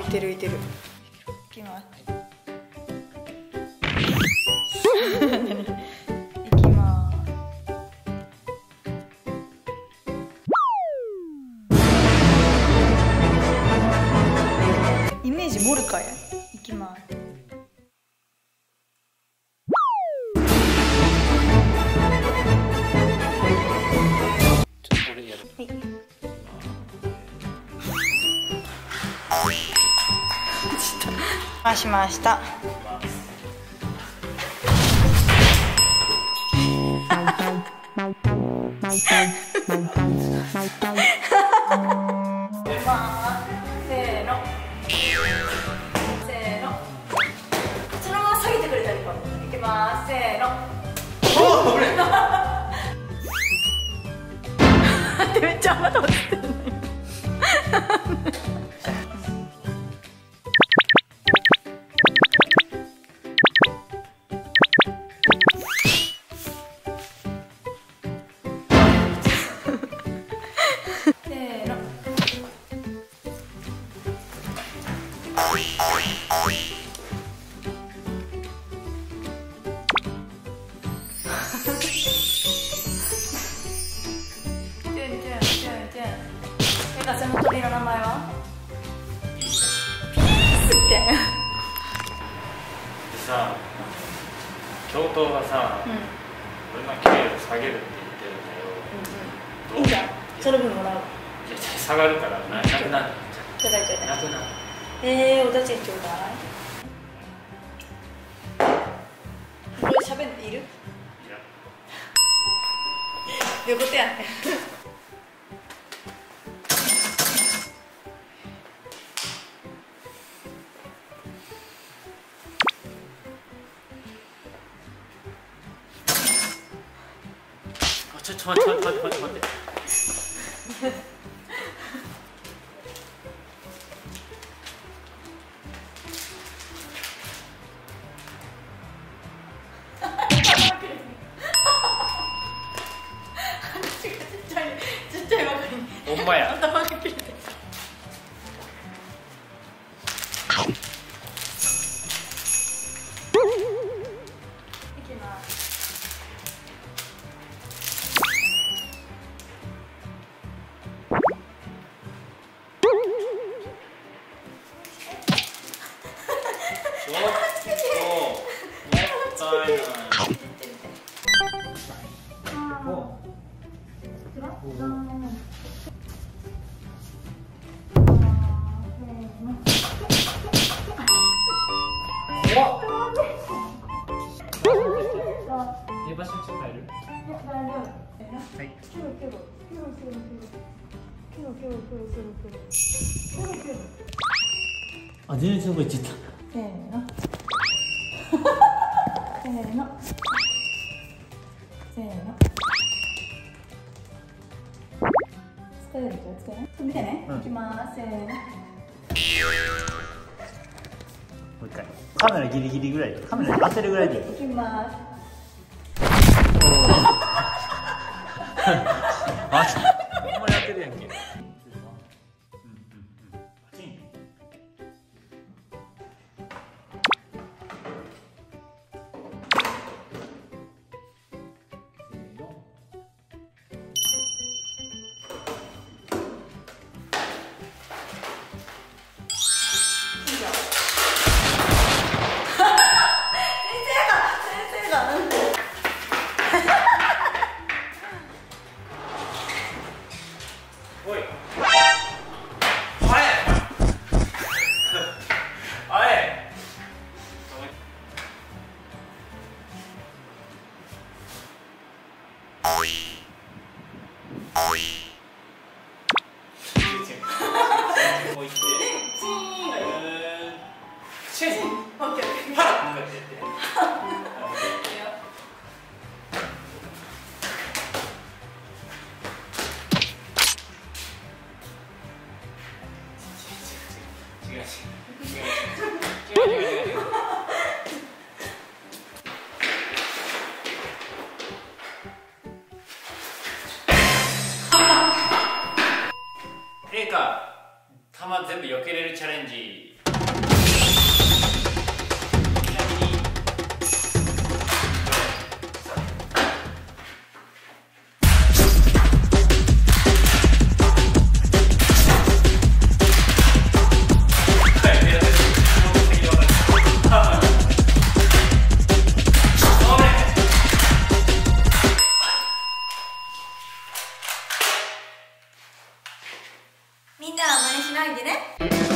てるいてる。いきます。いきます。イメージモルカや。いきます。回しました。せーの。せーの。そのまま下げてくれたりかも。いきます。せーの。おお、これ。めっちゃまだ落ちてるね。その鳥の名前はピースってでさ、教頭がさ、俺の給料下げるって言ってるんだよ。 いいじゃん、その分もらう。 いや、下がるからなくなる。 ちょうだいちょうだい。 なくなる。 お立ちちょうだい。これ喋るのいる？いや。どういうことやねん。 ちょっと待って。ほんまや。場所に入る？はい。あ、全然そこ行っちゃった。 せーの。せーの。せーの。疲れるから疲れない。見てね。いきます。せーの。 もう一回。カメラギリギリぐらい。カメラに当てるぐらいでいい。 いきます。 あ、ほんまにやってるやんけ。 ないんでね。